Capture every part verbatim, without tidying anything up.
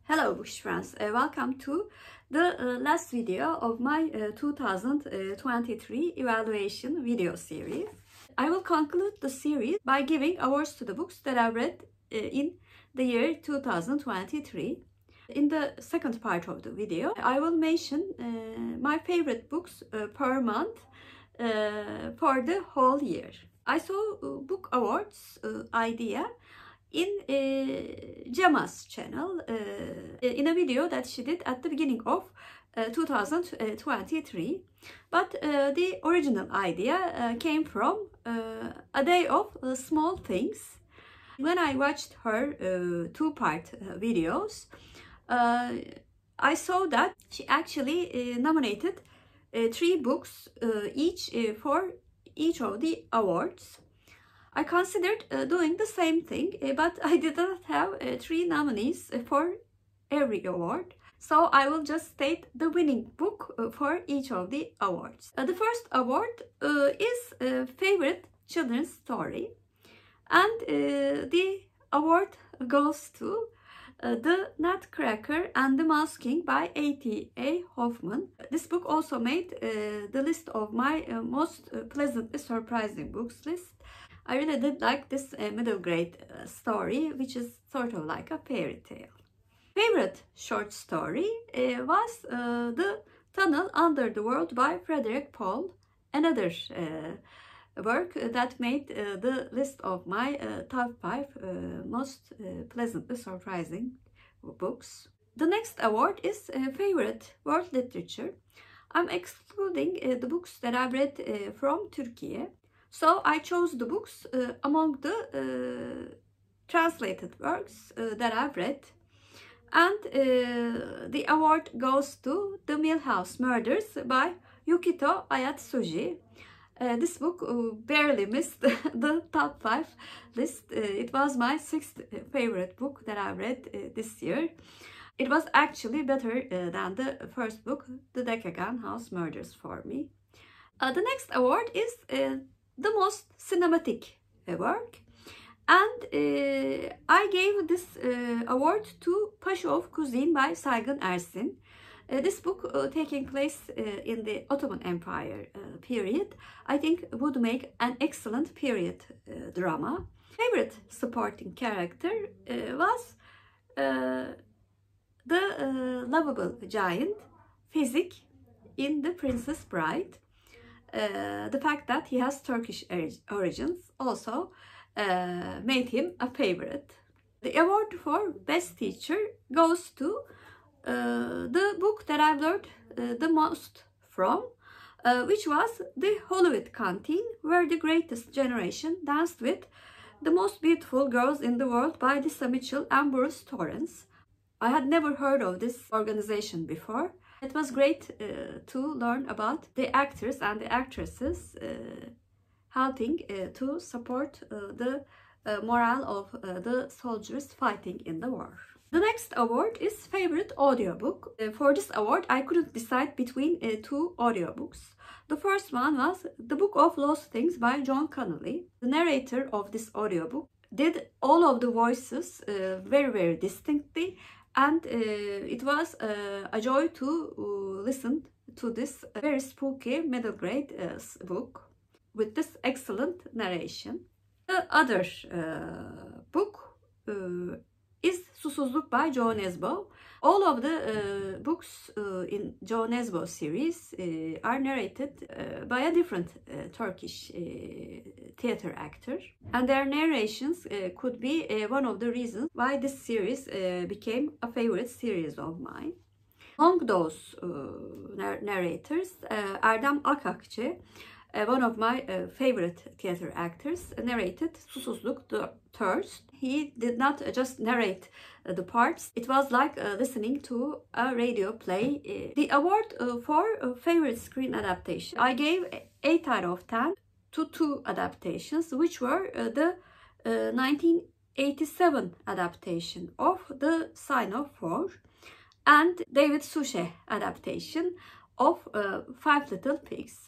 Hello Bookish friends, uh, welcome to the uh, last video of my uh, two thousand twenty-three evaluation video series. I will conclude the series by giving awards to the books that I read uh, in the year two thousand twenty-three. In the second part of the video, I will mention uh, my favorite books uh, per month uh, for the whole year. I saw uh, book awards uh, idea in uh, Gemma's channel uh, in a video that she did at the beginning of uh, two thousand twenty-three, but uh, the original idea uh, came from uh, a day of uh, small things. When I watched her uh, two-part uh, videos, uh, I saw that she actually uh, nominated uh, three books uh, each uh, for each of the awards. I considered uh, doing the same thing, uh, but I did not have uh, three nominees uh, for every award. So I will just state the winning book uh, for each of the awards. Uh, the first award uh, is uh, Favorite Children's Story. And uh, the award goes to uh, The Nutcracker and the Mouse King by A T A Hoffman. This book also made uh, the list of my uh, most uh, pleasantly surprising books list. I really did like this uh, middle grade uh, story, which is sort of like a fairy tale. Favorite short story uh, was uh, The Tunnel Under the World by Frederik Pohl, another uh, work that made uh, the list of my uh, top five uh, most uh, pleasantly surprising books. The next award is uh, Favorite World Literature. I'm excluding uh, the books that I've read uh, from Turkey. So I chose the books uh, among the uh, translated works uh, that I've read. And uh, the award goes to The Millhouse Murders by Yukito Ayatsuji. Uh, this book uh, barely missed the top five list. Uh, it was my sixth favorite book that I read uh, this year. It was actually better uh, than the first book, The Decagon House Murders, for me. Uh, the next award is uh, the most cinematic uh, work. And uh, I gave this uh, award to Pashu Kuzin by Saygun Ersin. Uh, this book, uh, taking place uh, in the Ottoman Empire uh, period, I think would make an excellent period uh, drama. Favorite supporting character uh, was uh, the uh, lovable giant Fezik in The Princess Bride. Uh, the fact that he has Turkish origins also uh, made him a favorite. The award for Best Teacher goes to uh, the book that I've learned uh, the most from, uh, which was The Hollywood Canteen, where the greatest generation danced with the most beautiful girls in the world by Lisa Mitchell and Bruce Torrance. I had never heard of this organization before. It was great uh, to learn about the actors and the actresses uh, helping uh, to support uh, the uh, morale of uh, the soldiers fighting in the war. The next award is Favorite Audiobook. Uh, for this award, I couldn't decide between uh, two audiobooks. The first one was The Book of Lost Things by John Connolly. The narrator of this audiobook did all of the voices uh, very, very distinctly. And uh, it was uh, a joy to uh, listen to this very spooky middle grade uh, book with this excellent narration. The other uh, book uh, is Susuzluk by Joe Nesbo. All of the uh, books uh, in Joe Nesbo series uh, are narrated uh, by a different uh, Turkish uh, theater actor. And their narrations uh, could be uh, one of the reasons why this series uh, became a favorite series of mine. Among those uh, nar narrators, uh, Erdem Akakçı, uh, one of my uh, favorite theater actors, narrated Susuzluk the Thirst. He did not just narrate uh, the parts. It was like uh, listening to a radio play. Uh, the award uh, for uh, favorite screen adaptation, I gave eight out of ten to two adaptations, which were uh, the uh, nineteen eighty-seven adaptation of The Sign of Four and David Suchet adaptation of uh, Five Little Pigs.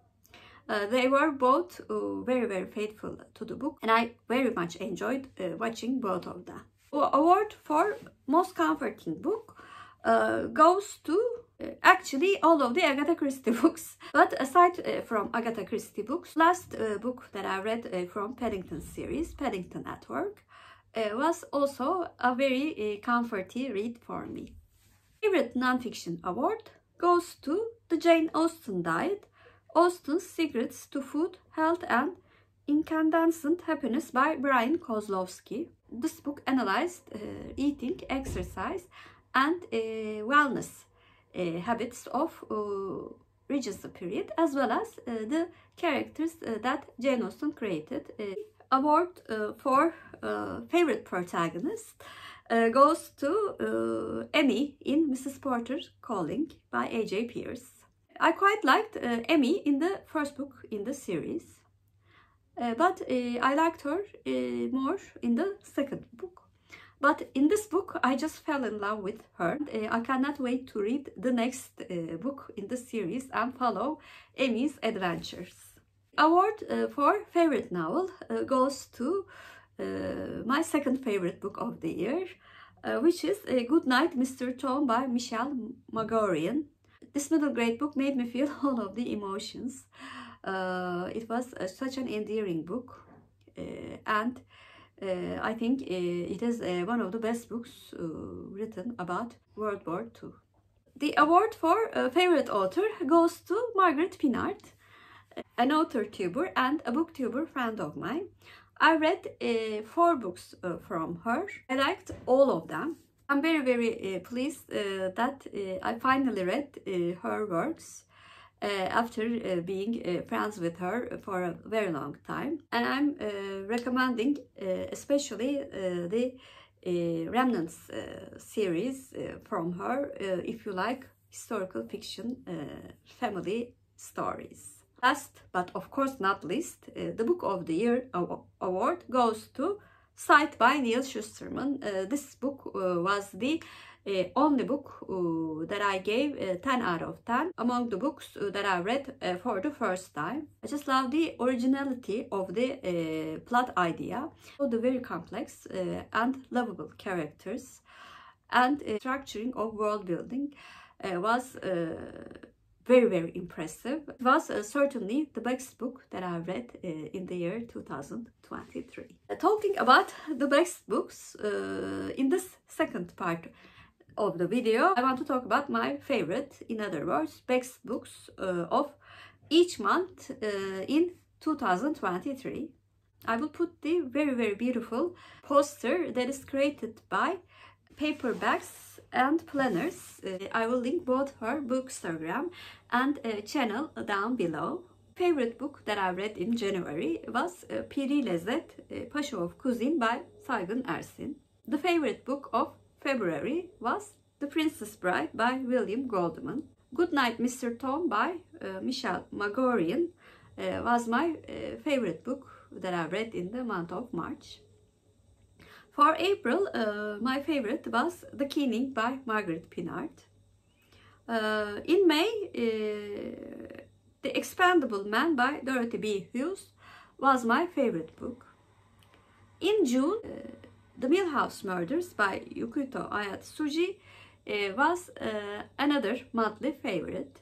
Uh, they were both uh, very, very faithful to the book, and I very much enjoyed uh, watching both of them. Award for most comforting book uh, goes to uh, actually all of the Agatha Christie books. But aside uh, from Agatha Christie books, last uh, book that I read uh, from Paddington series, Paddington at Work, uh, was also a very uh, comforting read for me. Favorite nonfiction award goes to the Jane Austen Diet, Austen's Secrets to Food, Health and Incandescent Happiness by Brian Kozlowski. This book analyzed uh, eating, exercise and uh, wellness uh, habits of uh, Regency period, as well as uh, the characters uh, that Jane Austen created. Uh, award uh, for uh, favorite protagonist uh, goes to uh, Emmy in Missus Porter Calling by A J Pierce. I quite liked uh, Emmy in the first book in the series. Uh, but uh, I liked her uh, more in the second book. But in this book, I just fell in love with her. Uh, I cannot wait to read the next uh, book in the series and follow Emmy's adventures. Award uh, for favorite novel uh, goes to uh, my second favorite book of the year, uh, which is uh, Goodnight, Mister Tom by Michelle Magorian. This middle grade book made me feel all of the emotions. Uh, it was uh, such an endearing book, uh, and uh, I think uh, it is uh, one of the best books uh, written about World War Two. The award for uh, favorite author goes to Margaret Pinard, an author tuber and a booktuber friend of mine. I read uh, four books uh, from her. I liked all of them. I'm very very uh, pleased uh, that uh, I finally read uh, her works. Uh, after uh, being uh, friends with her for a very long time, and I'm uh, recommending uh, especially uh, the uh, Remnants uh, series uh, from her uh, if you like historical fiction uh, family stories. Last but of course not least, uh, the Book of the Year award goes to Sight by Neal Shusterman. Uh, this book uh, was the Uh, only book uh, that I gave uh, ten out of ten among the books uh, that I read uh, for the first time. I just love the originality of the uh, plot idea, so the very complex uh, and lovable characters, and uh, structuring of world building uh, was uh, very very impressive. It was uh, certainly the best book that I read uh, in the year two thousand twenty-three. Uh, talking about the best books, uh, in this second part of the video, I want to talk about my favorite, in other words, best books uh, of each month uh, in two thousand twenty-three. I will put the very very beautiful poster that is created by Paperbacks and Planners. Uh, I will link both her Bookstagram and uh, channel down below. Favorite book that I read in January was uh, Piri Lezzet, uh, Paşa of Kuzin by Saygın Ersin. The favorite book of February was The Princess Bride by William Goldman. Goodnight, Mister Tom by uh, Michelle Magorian uh, was my uh, favorite book that I read in the month of March. For April, uh, my favorite was The Keening by Margaret Pinard. Uh, in May, uh, The Expendable Man by Dorothy B. Hughes was my favorite book. In June, uh, The Millhouse Murders by Yukito Ayatsuji uh, was uh, another monthly favorite.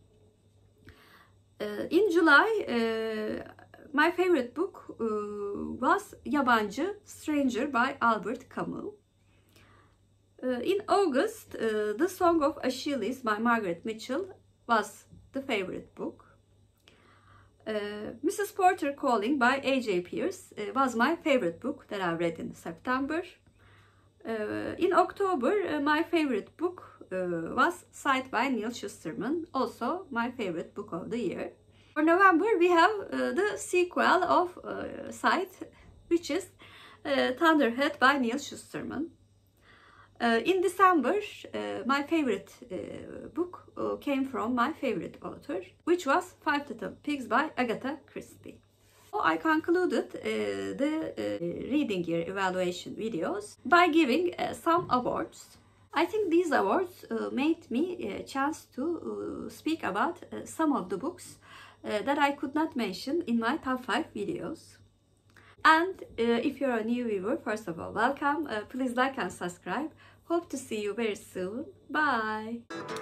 Uh, in July, uh, my favorite book uh, was Yabancı, Stranger by Albert Camus. Uh, in August, uh, The Song of Achilles by Margaret Mitchell was the favorite book. Uh, Missus Porter Calling by A J Pierce uh, was my favorite book that I read in September. Uh, in October, uh, my favorite book uh, was Sight by Neal Shusterman, also my favorite book of the year. For November, we have uh, the sequel of uh, Sight, which is uh, Thunderhead by Neal Shusterman. Uh, in December, uh, my favorite uh, book uh, came from my favorite author, which was Five Little Pigs by Agatha Christie. So I concluded uh, the uh, reading year evaluation videos by giving uh, some awards. I think these awards uh, made me a chance to uh, speak about uh, some of the books uh, that I could not mention in my top five videos. And uh, if you're a new viewer, first of all, welcome. Uh, please like and subscribe. Hope to see you very soon. Bye.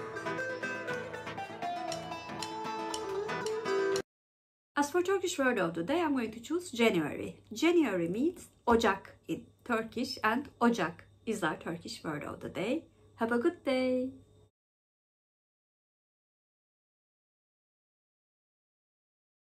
As for Turkish word of the day, I'm going to choose January. January means Ocak in Turkish, and Ocak is our Turkish word of the day. Have a good day.